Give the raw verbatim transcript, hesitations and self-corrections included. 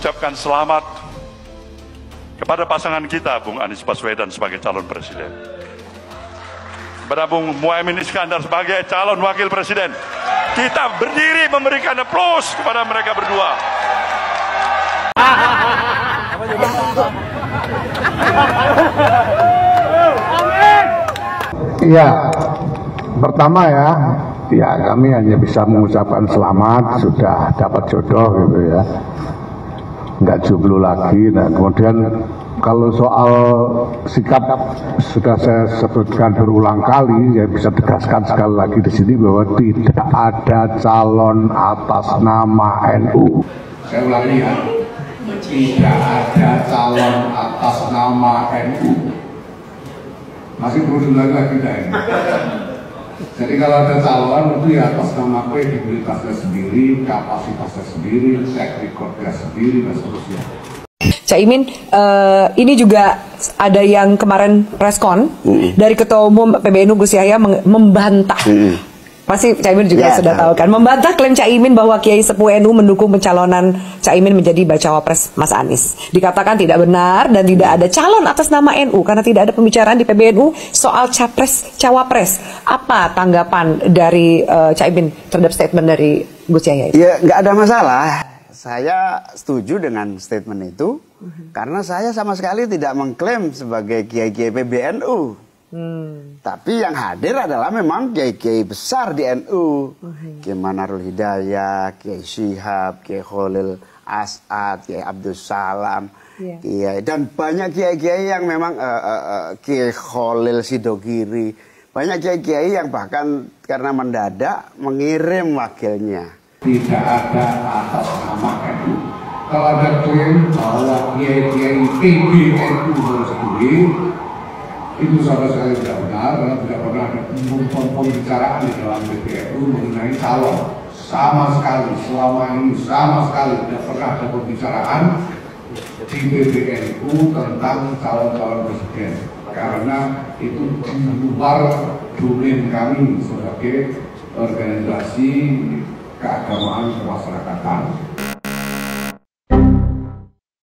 mengucapkan selamat kepada pasangan kita, Bung Anies Baswedan sebagai calon presiden, kepada Bung Muhaimin Iskandar sebagai calon wakil presiden. Kita berdiri memberikan aplaus kepada mereka berdua. Iya, pertama ya, ya kami hanya bisa mengucapkan selamat sudah dapat jodoh gitu ya, nggak jomblo lagi. Nah kemudian kalau soal sikap sudah saya sebutkan berulang kali, saya bisa tegaskan sekali lagi di sini bahwa tidak ada calon atas nama N U. Saya ulangi ya, tidak ada calon atas nama N U. Masih perlu diulangi lagi enggak ini? Jadi kalau ada calon itu ya atas nama kredibilitasnya sendiri, kapasitasnya sendiri, track recordnya sendiri dan seterusnya. Caimin, uh, ini juga ada yang kemarin preskon mm. dari Ketua Umum P B N U Gus Yahya membantah. Mm. Pasti Caimin juga ya, sudah tahu kan, membantah klaim Caimin bahwa Kiai Sepuh N U mendukung pencalonan Caimin menjadi bacawa pres Mas Anies. Dikatakan tidak benar dan tidak ada calon atas nama N U karena tidak ada pembicaraan di P B N U soal capres cawapres. Apa tanggapan dari uh, Caimin terhadap statement dari Gus Yahya itu? Ya nggak ada masalah. Saya setuju dengan statement itu uh-huh. karena saya sama sekali tidak mengklaim sebagai kiai-kiai P B N U. Hmm. Tapi yang hadir adalah memang kiai-kiai besar di N U, uh-huh. Kiai Manarul Hidayah, Kiai Syihab, Kiai Khalil As'ad, Kiai Abdul Salam, yeah. Kiai, dan banyak kiai-kiai yang memang uh, uh, uh, Kiai Khalil Sidogiri, banyak kiai-kiai yang bahkan karena mendadak mengirim wakilnya. Tidak ada atas nama N U. Kalau ada klaim bahwa kiai-kiai P B N U harus sendiri, itu sama sekali tidak benar, karena tidak pernah ada pembicaraan di dalam P B N U mengenai calon. Sama sekali, selama ini sama sekali tidak pernah ada pembicaraan di P B N U tentang calon-calon presiden, karena itu di luar domain kami sebagai organisasi keagamaan kemasyarakatan.